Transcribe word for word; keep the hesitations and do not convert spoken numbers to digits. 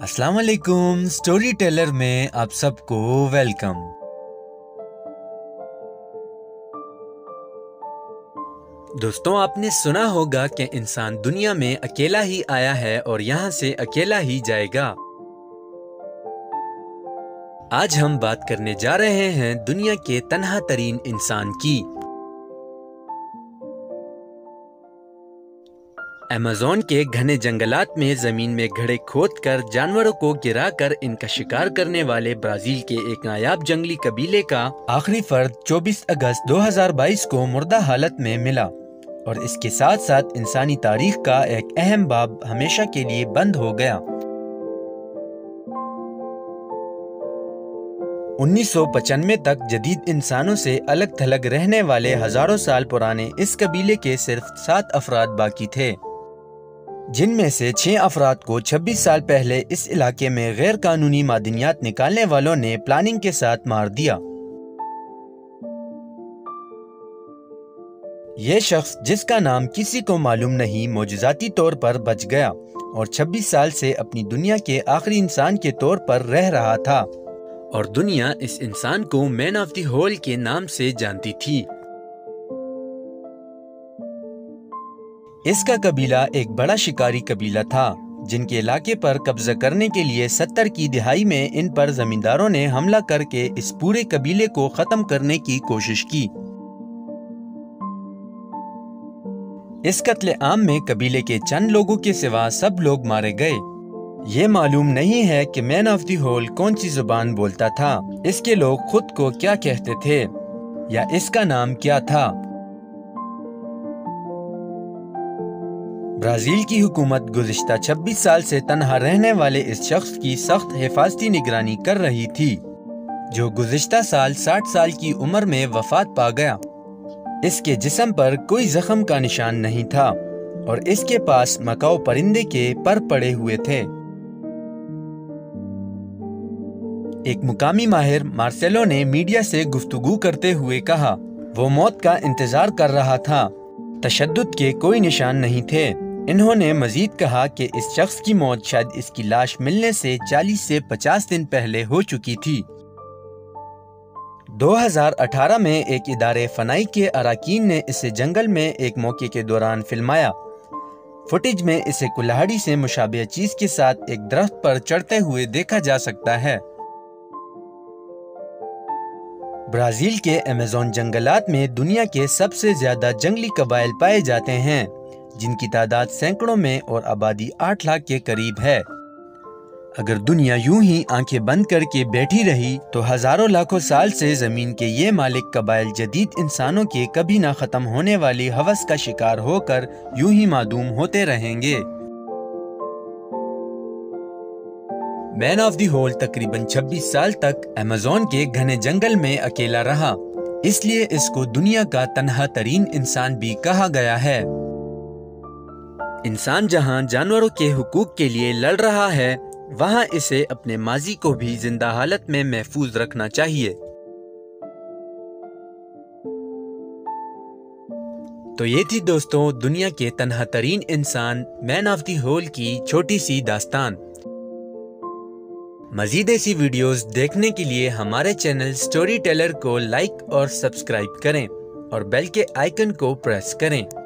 السلام علیکم، story tailor میں آپ سب کو ویلکم۔ دوستوں، آپ نے سنا ہوگا کہ انسان دنیا میں اکیلا ہی آیا ہے اور یہاں سے اکیلا ہی جائے گا۔ آج ہم بات کرنے جا رہے ہیں دنیا کے تنہا ترین انسان کی۔ ایمیزون کے گھنے جنگلات میں زمین میں گڑھے کھود کر جانوروں کو گرا کر ان کا شکار کرنے والے برازیل کے ایک نایاب جنگلی قبیلے کا آخری فرد چوبیس اگست دو ہزار بائیس کو مردہ حالت میں ملا، اور اس کے ساتھ ساتھ انسانی تاریخ کا ایک اہم باب ہمیشہ کے لیے بند ہو گیا۔ انیس سو پچانوے تک جدید انسانوں سے الگ تھلگ رہنے والے ہزاروں سال پرانے اس قبیلے کے صرف سات افراد باقی تھے، جن میں سے چھ افراد کو چھبیس سال پہلے اس علاقے میں غیر قانونی معدنیات نکالنے والوں نے پلاننگ کے ساتھ مار دیا۔ یہ شخص، جس کا نام کسی کو معلوم نہیں، معجزاتی طور پر بچ گیا اور چھبیس سال سے اپنی دنیا کے آخری انسان کے طور پر رہ رہا تھا، اور دنیا اس انسان کو مین آف دی ہول کے نام سے جانتی تھی۔ اس کا قبیلہ ایک بڑا شکاری قبیلہ تھا، جن کے علاقے پر قبضہ کرنے کے لیے ستر کی دہائی میں ان پر زمینداروں نے حملہ کر کے اس پورے قبیلے کو ختم کرنے کی کوشش کی۔ اس قتل عام میں قبیلے کے چند لوگوں کے سوا سب لوگ مارے گئے۔ یہ معلوم نہیں ہے کہ مین آف دی ہول کون سی زبان بولتا تھا، اس کے لوگ خود کو کیا کہتے تھے، یا اس کا نام کیا تھا۔ برازیل کی حکومت گزشتہ چھبیس سال سے تنہا رہنے والے اس شخص کی سخت حفاظتی نگرانی کر رہی تھی، جو گزشتہ سال ساٹھ سال کی عمر میں وفات پا گیا۔ اس کے جسم پر کوئی زخم کا نشان نہیں تھا، اور اس کے پاس مکاؤ پرندے کے پر پڑے ہوئے تھے۔ ایک مقامی ماہر مارسیلو نے میڈیا سے گفتگو کرتے ہوئے کہا، وہ موت کا انتظار کر رہا تھا، تشدد کے کوئی نشان نہیں تھے۔ انہوں نے مزید کہا کہ اس شخص کی موت شاید اس کی لاش ملنے سے چالیس سے پچاس دن پہلے ہو چکی تھی۔ دو ہزار اٹھارہ میں ایک ادارے فنائی کے اراکین نے اسے جنگل میں ایک موقع کے دوران فلمایا۔ فوٹیج میں اسے کلاہڑی سے مشابہ چیز کے ساتھ ایک درخت پر چڑھتے ہوئے دیکھا جا سکتا ہے۔ برازیل کے ایمیزون جنگلات میں دنیا کے سب سے زیادہ جنگلی قبائل پائے جاتے ہیں، جن کی تعداد سینکڑوں میں اور آبادی آٹھ لاکھ کے قریب ہے۔ اگر دنیا یوں ہی آنکھیں بند کر کے بیٹھی رہی تو ہزاروں لاکھوں سال سے زمین کے یہ مالک قبائل جدید انسانوں کے کبھی نہ ختم ہونے والی ہوس کا شکار ہو کر یوں ہی معدوم ہوتے رہیں گے۔ مین آف دی ہول تقریباً چھبیس سال تک ایمیزون کے گھنے جنگل میں اکیلا رہا، اس لیے اس کو دنیا کا تنہا ترین انسان بھی کہا گیا ہے۔ انسان جہاں جانوروں کے حقوق کے لیے لڑ رہا ہے، وہاں اسے اپنے ماضی کو بھی زندہ حالت میں محفوظ رکھنا چاہیے۔ تو یہ تھی دوستوں دنیا کے تنہا ترین انسان مین آف دی ہول کی چھوٹی سی داستان۔ مزید ایسی ویڈیوز دیکھنے کے لیے ہمارے چینل سٹوری ٹیلر کو لائک اور سبسکرائب کریں، اور بیل کے آئیکن کو پریس کریں۔